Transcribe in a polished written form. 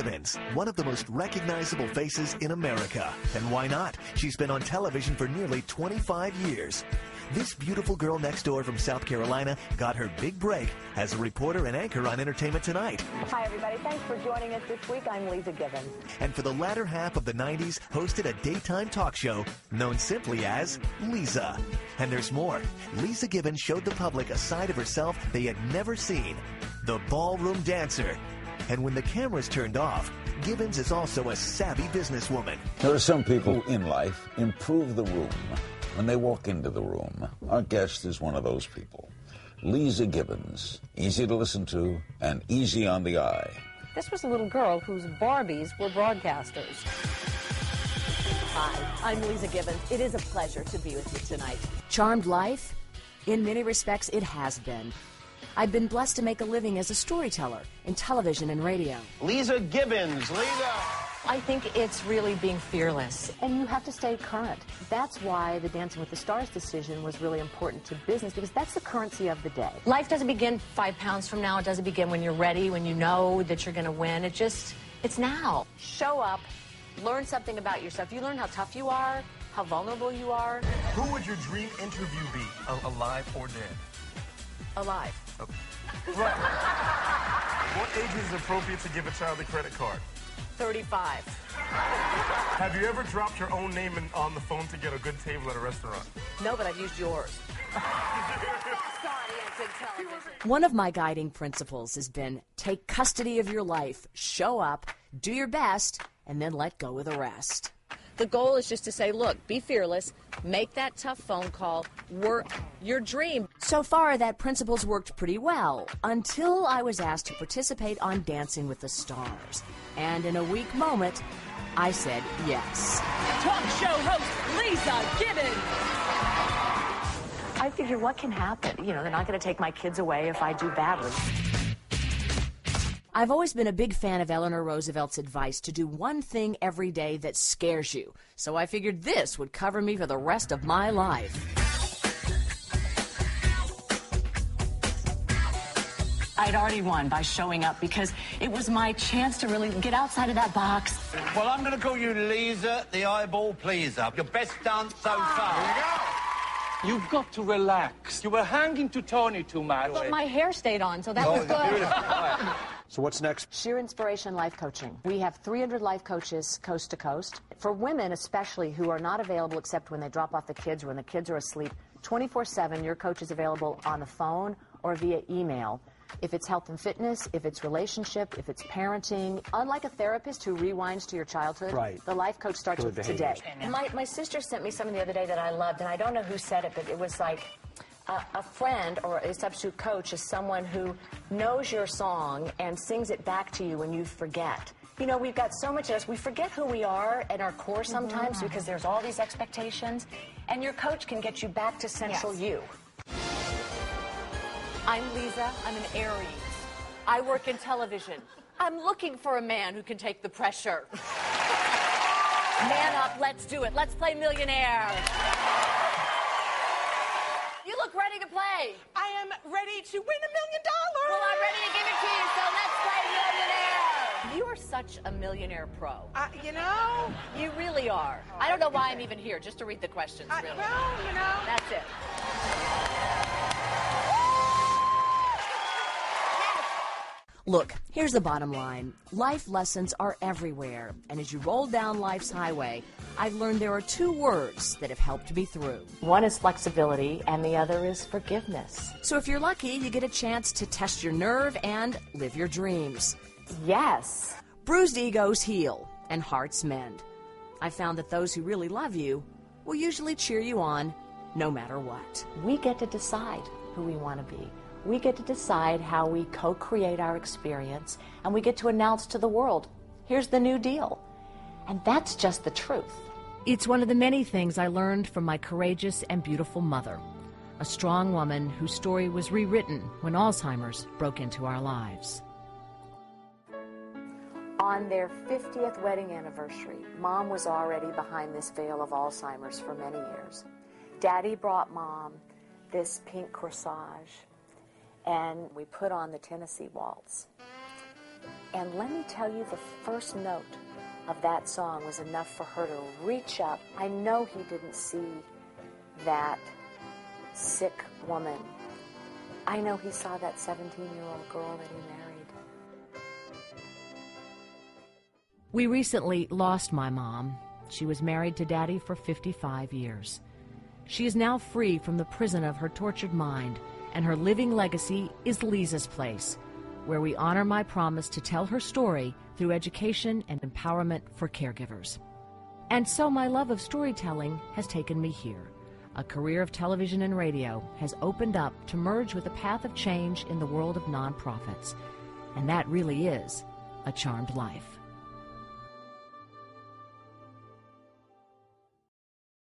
Gibbons, one of the most recognizable faces in America. And why not? She's been on television for nearly 25 years. This beautiful girl next door from South Carolina got her big break as a reporter and anchor on Entertainment Tonight. Hi, everybody. Thanks for joining us this week. I'm Leeza Gibbons. And for the latter half of the 90s, hosted a daytime talk show known simply as Leeza. And there's more. Leeza Gibbons showed the public a side of herself they had never seen, the ballroom dancer. And when the cameras turned off, Gibbons is also a savvy businesswoman. There are some people in life improve the room when they walk into the room. Our guest is one of those people. Leeza Gibbons, easy to listen to and easy on the eye. This was a little girl whose Barbies were broadcasters. Hi, I'm Leeza Gibbons. It is a pleasure to be with you tonight. Charmed life? In many respects, it has been. I've been blessed to make a living as a storyteller in television and radio. Leeza Gibbons. Leeza. I think it's really being fearless, and you have to stay current. That's why the Dancing with the Stars decision was really important to business, because that's the currency of the day. Life doesn't begin 5 pounds from now. It doesn't begin when you're ready, when you know that you're going to win. It's now. Show up, learn something about yourself. You learn how tough you are, how vulnerable you are. Who would your dream interview be, alive or dead? Alive. Okay. Right. What age is appropriate to give a child a credit card? 35. Have you ever dropped your own name on the phone to get a good table at a restaurant? No, but I've used yours. One of my guiding principles has been take custody of your life, show up, do your best, and then let go of the rest. The goal is just to say, look, be fearless, make that tough phone call, work your dream. So far, that principle's worked pretty well, until I was asked to participate on Dancing with the Stars. And in a weak moment, I said yes. Talk show host Leeza Gibbons. I figured, what can happen? You know, they're not going to take my kids away if I do badly. I've always been a big fan of Eleanor Roosevelt's advice to do one thing every day that scares you. So I figured this would cover me for the rest of my life. I'd already won by showing up because it was my chance to really get outside of that box. Well, I'm going to call you Leeza, the eyeball pleaser. Your best dance so far. Here we go. You've got to relax. You were hanging to Tony too much. But my hair stayed on, so that was good. So what's next? Sheer Inspiration Life Coaching. We have 300 life coaches coast to coast. For women especially who are not available except when they drop off the kids or when the kids are asleep, 24/7 your coach is available on the phone or via email. If it's health and fitness, if it's relationship, if it's parenting. Unlike a therapist who rewinds to your childhood, right, the life coach starts with today. My sister sent me something the other day that I loved, and I don't know who said it, but it was like, a friend or a substitute coach is someone who knows your song and sings it back to you when you forget. You know, we've got so much of us, we forget who we are at our core sometimes because there's all these expectations, and your coach can get you back to central you. I'm Leeza. I'm an Aries. I work in television. I'm looking for a man who can take the pressure. Man up, let's do it. Let's play millionaire. You look ready to play. I am ready to win $1 million. Well, I'm ready to give it to you, so let's play millionaire. You are such a millionaire pro. You know? You really are. I don't know why I'm even here, just to read the questions, really. Well, you know. That's it. Look, here's the bottom line. Life lessons are everywhere, and as you roll down life's highway, I've learned there are 2 words that have helped me through. One is flexibility, and the other is forgiveness. So if you're lucky, you get a chance to test your nerve and live your dreams. Yes. Bruised egos heal, and hearts mend. I found that those who really love you will usually cheer you on, no matter what. We get to decide who we want to be. We get to decide how we co-create our experience, and we get to announce to the world, here's the new deal. And that's just the truth. It's one of the many things I learned from my courageous and beautiful mother, a strong woman whose story was rewritten when Alzheimer's broke into our lives. On their 50th wedding anniversary, Mom was already behind this veil of Alzheimer's for many years. Daddy brought Mom this pink corsage, and we put on the Tennessee Waltz. And let me tell you, the first note of that song was enough for her to reach up. I know he didn't see that sick woman. I know he saw that 17-year-old girl that he married. We recently lost my mom. She was married to Daddy for 55 years. She is now free from the prison of her tortured mind, and her living legacy is Leeza's Place, where we honor my promise to tell her story through education and empowerment for caregivers. And so my love of storytelling has taken me here. A career of television and radio has opened up to merge with a path of change in the world of nonprofits. And that really is a charmed life.